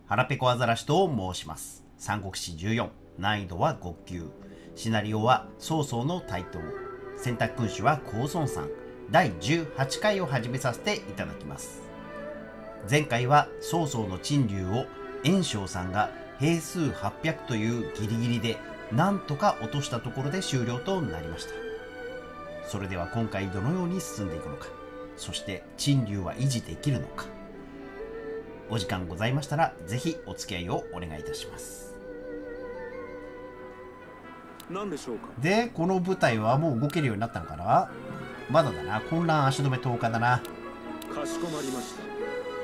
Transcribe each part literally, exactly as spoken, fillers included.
腹ペコアザラシと申します。三国志じゅうよん、難易度はご級。シナリオは曹操の台頭。選択君主は公孫さん。だいじゅうはちかいを始めさせていただきます。前回は曹操の陳留を袁紹さんが兵数はっぴゃくというギリギリでなんとか落としたところで終了となりました。それでは今回どのように進んでいくのか、そして陳留は維持できるのか。お時間ございましたらぜひお付き合いをお願いいたします。 何でしょうか。 で、この部隊はもう動けるようになったのかな。まだだな。混乱足止めとおかだな。 かしこまりました。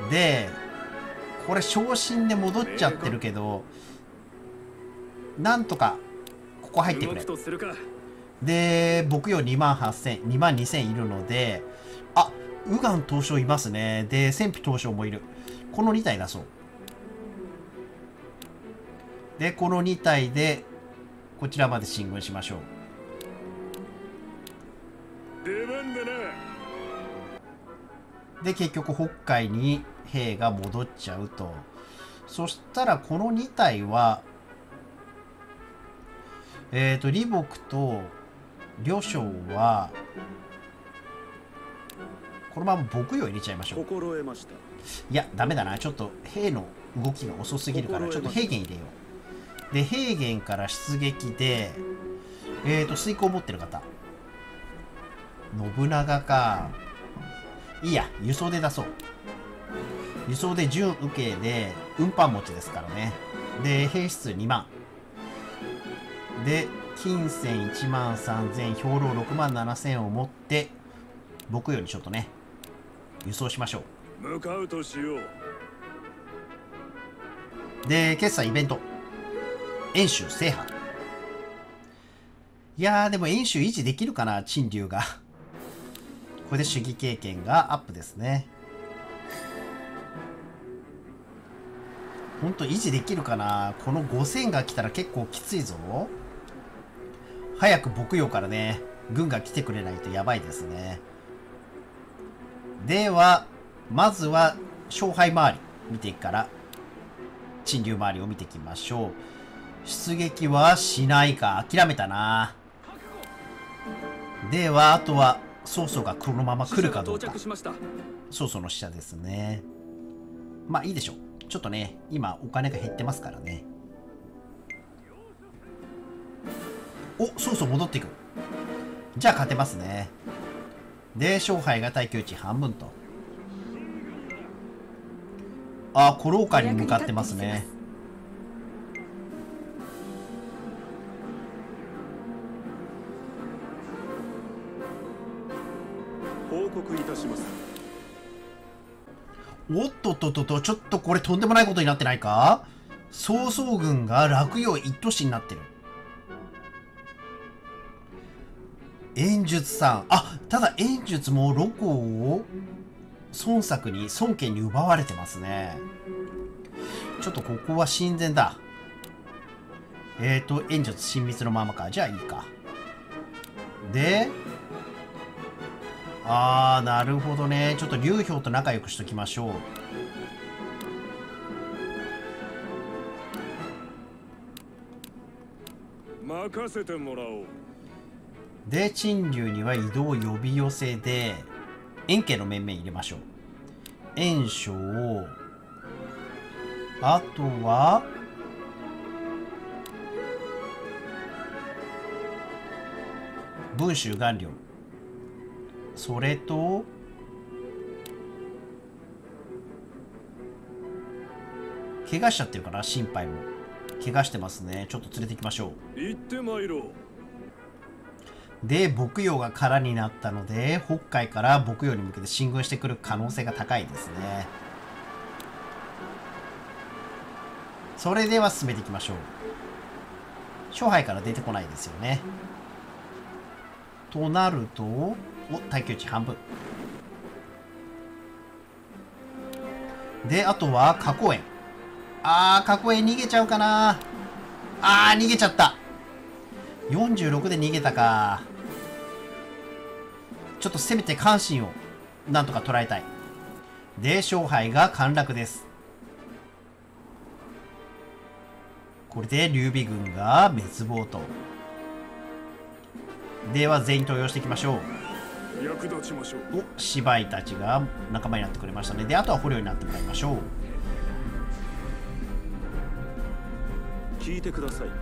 で、これ昇進で戻っちゃってるけど、なんとかここ入ってくれ。で、僕よにまんはっせん、にまんにせんいるので、あ、右岸東照いますね。で、戦費東照もいる。このに体出そう。で、このに体でこちらまで進軍しましょう。 出番だな。 で、結局北海に兵が戻っちゃうと。そしたらこのに体はえっと李牧と呂尚はこのまま僕よ入れちゃいましょう。 心得ました。 いやダメだな。ちょっと兵の動きが遅すぎるからちょっと平原入れよう。で、平原から出撃でえっと遂行を持ってる方、信長か。いいや、輸送で出そう。輸送で準受けで運搬持ちですからね。で、兵数にまんで金銭いちまんさんぜん、兵糧ろくまんななせんを持って僕よりちょっとね輸送しましょう。向かうとしよう。で、決済イベント袁州制覇。いやーでも袁州維持できるかな、陳留が。これで主義経験がアップですね。ほんと維持できるかな。このごせんが来たら結構きついぞ。早く牧陽からね軍が来てくれないとやばいですね。ではまずは勝敗回り見ていくから陳留回りを見ていきましょう。出撃はしないか、諦めたな。ではあとは曹操がこのまま来るかどうか。曹操の使者ですね。まあいいでしょう。ちょっとね今お金が減ってますからね。お、曹操戻っていく。じゃあ勝てますね。で、勝敗が耐久値半分と。あ、古老館に向かってますね。 報告いたします。 おっとっとっとっと、ちょっとこれとんでもないことになってないか。曹操軍が洛陽一都市になってる。袁術さん、あ、ただ袁術も露光を孫作に孫権に奪われてますね。ちょっとここは親善だ。えーと袁術親密のままか。じゃあいいか。で、あーなるほどね。ちょっと劉氷と仲良くしときましょう。 任せてもらおう。 で、陳留には移動呼び寄せで袁家の面々入れましょう。袁紹、あとは文州顔料、それと怪我しちゃってるかな。心配も怪我してますね。ちょっと連れて行きましょう。 行ってまいろう。 で、牧陽が空になったので北海から牧陽に向けて進軍してくる可能性が高いですね。それでは進めていきましょう。勝敗から出てこないですよね。となると、お、耐久値半分で、あとは花公園。あー、花公園逃げちゃうかな。あー、逃げちゃった。よんじゅうろくで逃げたか。ちょっとせめて関心をなんとか捉えたい。で、勝敗が陥落です。 これで劉備軍が滅亡と。では全員登用していきましょう。役立ちましょう。 お、芝居たちが仲間になってくれましたね。で、あとは捕虜になってもらいましょう。 聞いてください。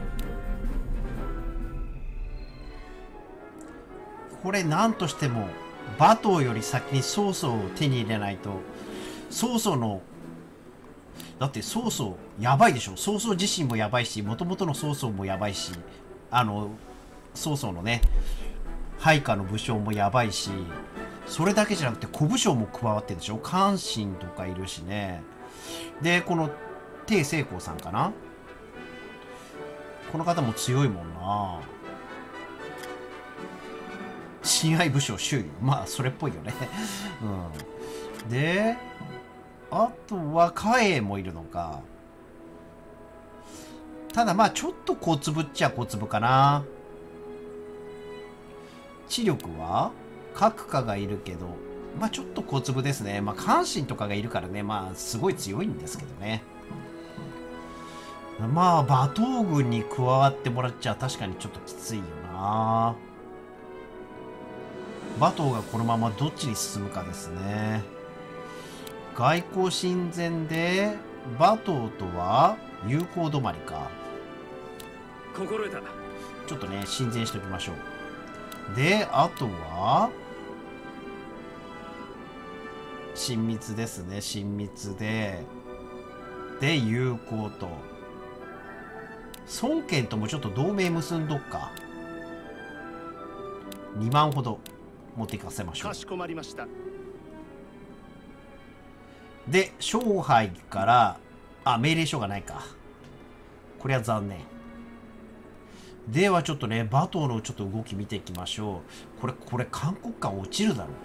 これ何としても馬頭より先に曹操を手に入れないと、曹操のだって曹操やばいでしょ。曹操自身もやばいし、もともとの曹操もやばいし、あの曹操のね配下の武将もやばいし、それだけじゃなくて小武将も加わってるでしょ。関心とかいるしね。でこの鄭成功さんかな、この方も強いもんな。親愛武将周囲、まあそれっぽいよね。うん、であとは嘉永もいるのか。ただまあちょっと小粒っちゃ小粒かな。知力は閣下がいるけど、まあちょっと小粒ですね。まあ関心とかがいるからね、まあすごい強いんですけどね。まあ馬頭軍に加わってもらっちゃ確かにちょっときついよな。馬頭がこのままどっちに進むかですね。外交親善で馬頭とは友好止まりか。 心得た。 ちょっとね親善しておきましょう。であとは親密ですね。親密でで友好と孫権ともちょっと同盟結んどっか。にまんほど持っていかせましょう。 かしこまりました。 で勝敗からあ命令書がないか。これは残念。ではちょっとね馬頭のちょっと動き見ていきましょう。これこれ函谷関落ちるだろ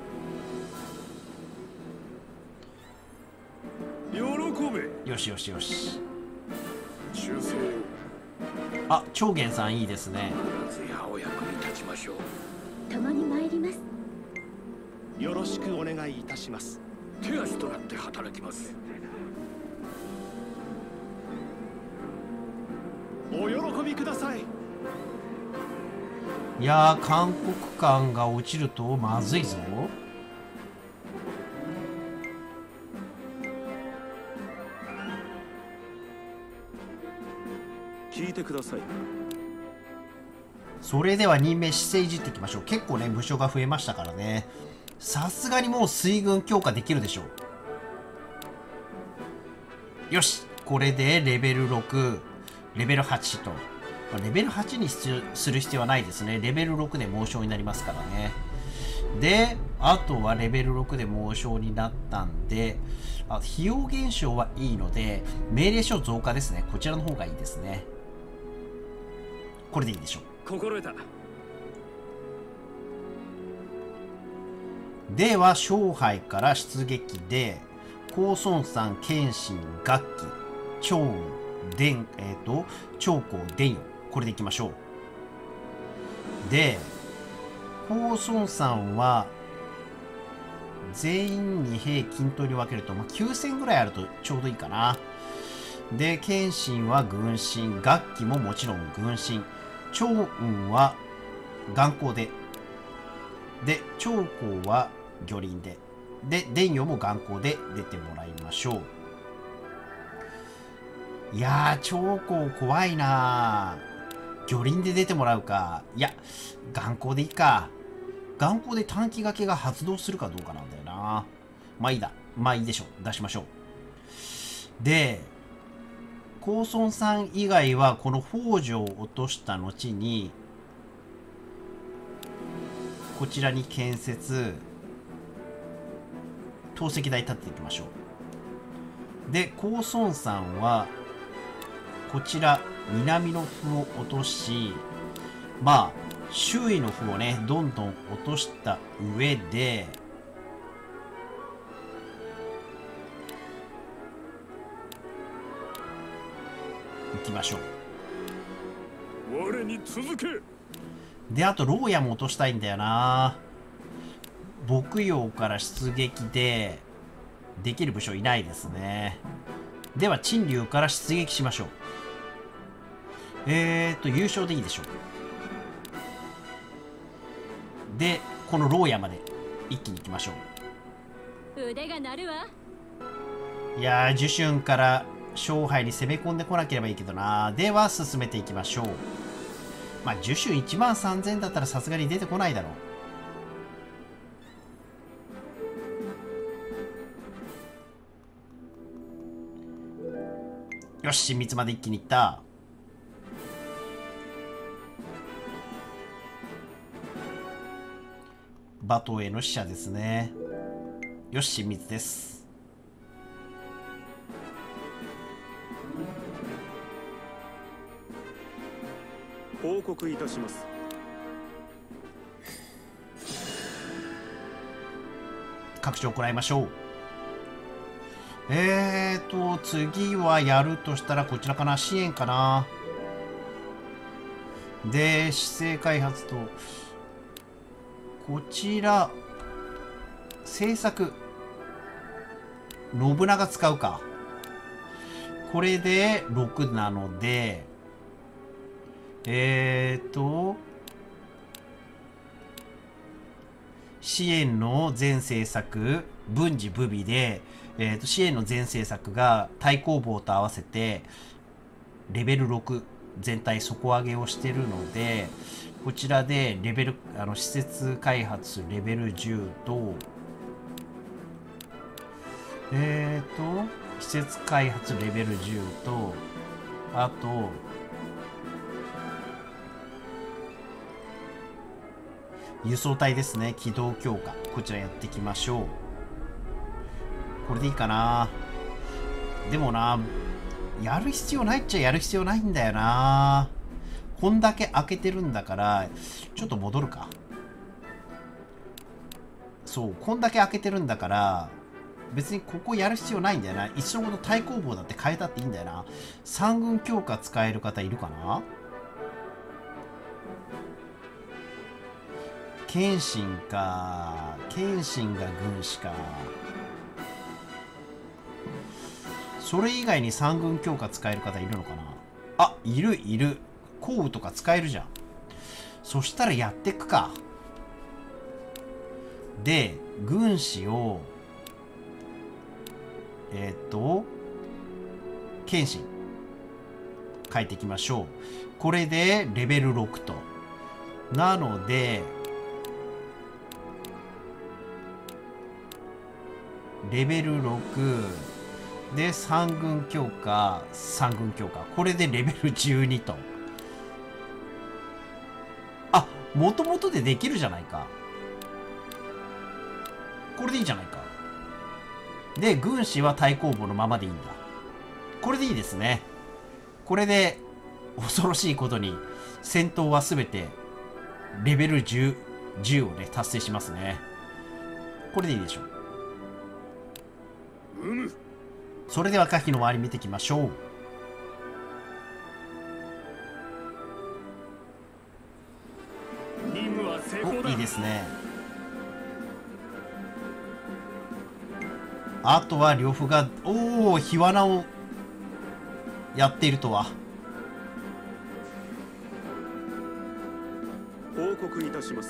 喜べ。 よしよしよし。 忠誠。 あ、長元さんいいですね。 必ずやお役に立ちましょう。 共に参ります。 よろしくお願いいたします。 手足となって働きます。 お喜びください。 いやー函谷関が落ちるとまずいぞ。 聞いてください。 それでは任命姿勢いじっていきましょう。結構ね武将が増えましたからね。さすがにもう水軍強化できるでしょう。よし、これでレベルろく、レベルはちと。レベルはちにする必要はないですね。レベルろくで猛将になりますからね。であとはレベルろくで猛将になったんで、あ費用減少はいいので命令書増加ですね。こちらの方がいいですね。これでいいでしょう。 心得た。 では勝敗から出撃で公孫さん、謙信、楽器、趙雲、伝えっ、ー、と長江、伝よ、これでいきましょう。で公孫さんは全員に兵均等に分けると、まあ、きゅうせんぐらいあるとちょうどいいかな。で謙信は軍神、楽器ももちろん軍神、趙雲は眼光で、で長江は魚鱗で、で伝よも眼光で出てもらいましょう。いやー長江怖いなー。魚鱗で出てもらうか。いや眼光でいいか。眼光で短期掛けが発動するかどうかなんだよな。まあいいだ、まあいいでしょう、出しましょう。で公孫さん以外はこの北条を落とした後にこちらに建設投石台立てていきましょう。で公孫さんはこちら南の歩を落とし、まあ周囲の歩をねどんどん落とした上で行きましょう。 我に続け。 であと牢屋も落としたいんだよな。牧陽から出撃でできる武将いないですね。では陳留から出撃しましょう。 えーっと優勝でいいでしょう。でこの牢屋まで一気に行きましょ腕が鳴るわ。 う。いやージュシュンから勝敗に攻め込んでこなければいいけどな。では進めていきましょう。まあジュシュンいちまんさんぜんだったらさすがに出てこないだろう。よし親密まで一気にいった。バトへの使者ですね。よし親密です。 報告いたします。 拡張を行いましょう。えーと次はやるとしたらこちらかな。支援かな。で姿勢開発とこちら制作信長使うか。これでろくなのでえーと支援の全制作文治武備で、えー、と支援の全制作が対抗棒と合わせてレベルろく全体底上げをしてるので、こちらでレベルあの施設開発レベルじゅうとえーと施設開発レベルじゅうとあと輸送隊ですね機動強化こちらやっていきましょう。これでいいかな。でもなやる必要ないっちゃやる必要ないんだよな。こんだけ開けてるんだからちょっと戻るか。そうこんだけ開けてるんだから別にここやる必要ないんだよな。一緒のこと対抗棒だって変えたっていいんだよな。三軍強化使える方いるかな。謙信か謙信が軍師か。それ以外に三軍強化使える方いるのかな。あいるいる。降雨とか使えるじゃん。そしたらやってくか。で軍師をえっと謙信変えていきましょう。これでレベルろくとなのでレベルろくで三軍強化三軍強化これでレベルじゅうにと。あもともとでできるじゃないか。これでいいじゃないか。で軍師は対抗棒のままでいいんだ。これでいいですね。これで恐ろしいことに戦闘は全てレベルじゅう、じゅうをね達成しますね。これでいいでしょう。 うむ。 それでは可否の周り見ていきましょう。 任務は成功だ。 おいいですね。あとは呂布がおお火罠をやっているとは。 報告いたします。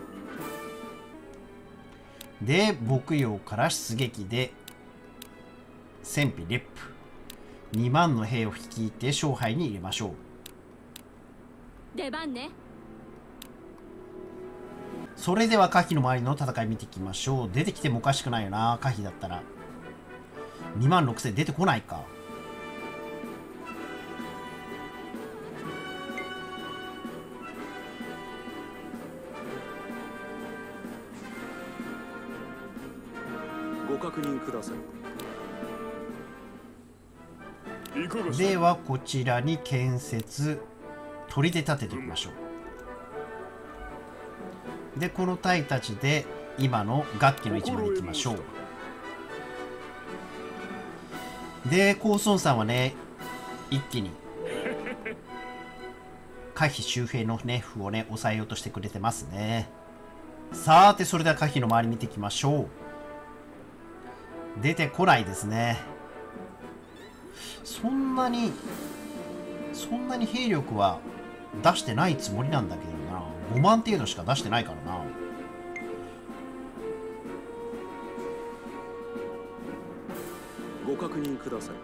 で牧羊から出撃で戦費烈婦にまんの兵を率いて勝敗に入れましょう。 出番ね。 それでは可否の周りの戦い見ていきましょう。出てきてもおかしくないよな。可否だったらにまんろくせん出てこないか。 ご確認ください。 いかがした。 ではこちらに建設砦立てておきましょう。でこの隊たちで今の楽器の位置まで行きましょう。で高孫さんはね一気に可否周辺のね歩をね抑えようとしてくれてますね。さてそれでは可否の周り見ていきましょう。出てこないですね。そんなにそんなに兵力は出してないつもりなんだけどな。ごまん程度しか出してないからな。 ご確認ください。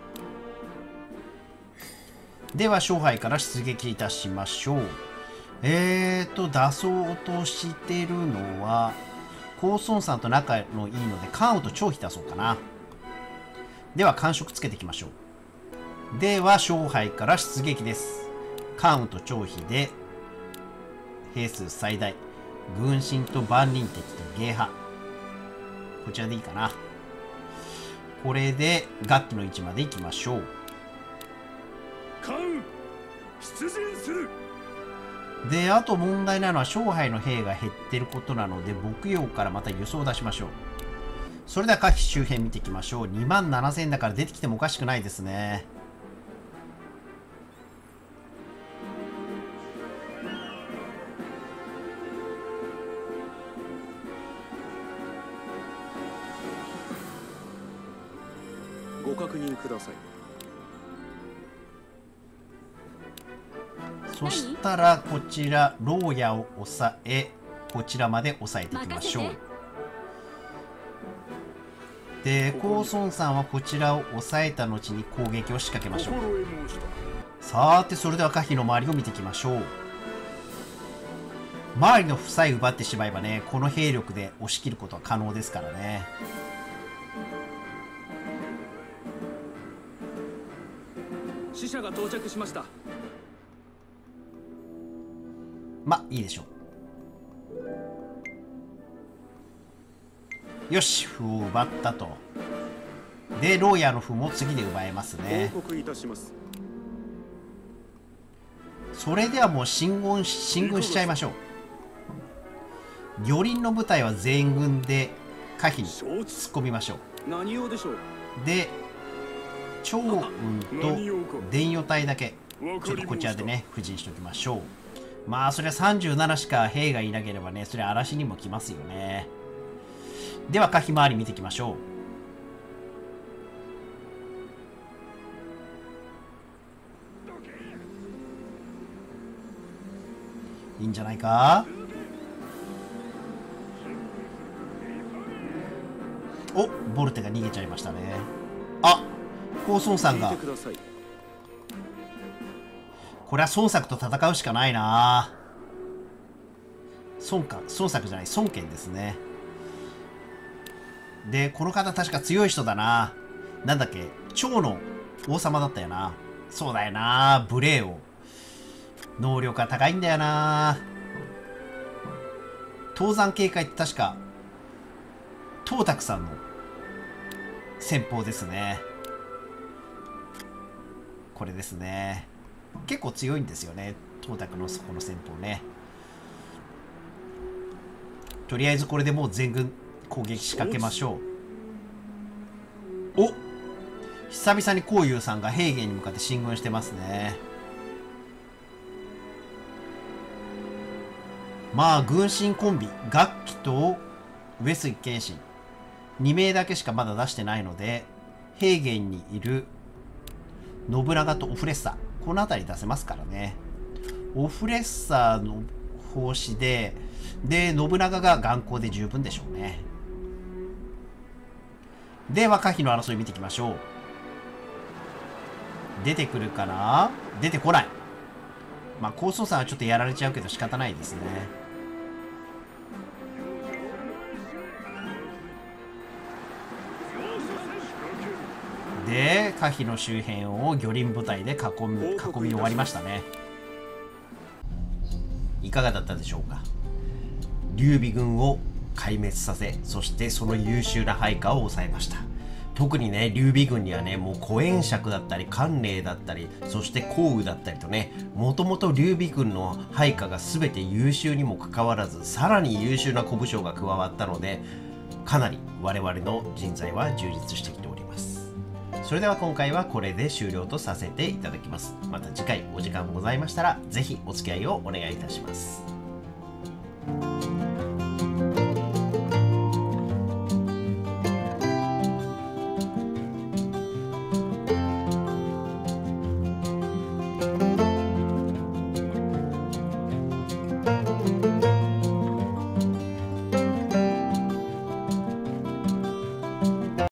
では勝敗から出撃いたしましょう。えーと出そうとしてるのはコウソンさんと仲のいいので関羽と張飛出そうかな。では感触つけていきましょう。では勝敗から出撃です。関羽と張飛で兵数最大、軍神と万輪敵と迎破、こちらでいいかな。これで楽器の位置まで行きましょう。 関羽出陣する。 であと問題なのは勝敗の兵が減ってることなので牧羊からまた輸送を出しましょう。それでは下記周辺見ていきましょう。にまんななせんだから出てきてもおかしくないですね。 ご確認ください。 そしたらこちら牢屋を抑え、こちらまで抑えていきましょう。でコウソンさんはこちらを抑えた後に攻撃を仕掛けましょう。さてそれでは下記の周りを見ていきましょう。周りの負さえ奪ってしまえばね、この兵力で押し切ることは可能ですからね。 死者が到着しました。 まあいいでしょう。よし、歩を奪ったと。で牢屋の歩も次で奪えますね。 報告いたします。 それではもう進軍進軍しちゃいましょう。魚鱗の部隊は全軍で下飛に突っ込みましょう。 何用でしょう。 で趙雲と伝与隊だけちょっとこちらでね布陣しておきましょう。まあそれはさんじゅうななしか兵がいなければね、それは嵐にも来ますよね。では下飛周り見ていきましょう。いいんじゃないか。お、ボルテが逃げちゃいましたね。あ、コウソンさんが。これは孫作と戦うしかないな。孫か孫作じゃない、孫権ですね。でこの方確か強い人だな。なんだっけ、趙の王様だったよな。そうだよな、無礼を。能力が高いんだよな。東山警戒って確か東卓さんの戦法ですね。これですね。結構強いんですよね、東卓のそこの戦法ね。とりあえずこれでもう全軍攻撃仕掛けましょう。お、久々に孔融さんが平原に向かって進軍してますね。まあ軍神コンビ楽器と上杉謙信に名だけしかまだ出してないので、平原にいる信長とオフレッサー、この辺り出せますからね。オフレッサーの奉仕でで信長が眼光で十分でしょうね。では可否の争い見ていきましょう。出てくるかな。出てこない。まあ高層さんはちょっとやられちゃうけど仕方ないですね。で可否の周辺を魚鱗部隊で囲み囲み終わりましたね。いかがだったでしょうか。劉備軍を壊滅させ、そしてその優秀な配下を抑えました。特にね劉備軍にはね、もう古延灼だったり関連だったり、そして項羽だったりとね、もともと劉備軍の配下が全て優秀にもかかわらず、さらに優秀な小武将が加わったので、かなり我々の人材は充実してきております。それでは今回はこれで終了とさせていただきます。また次回お時間ございましたら、ぜひお付き合いをお願いいたします。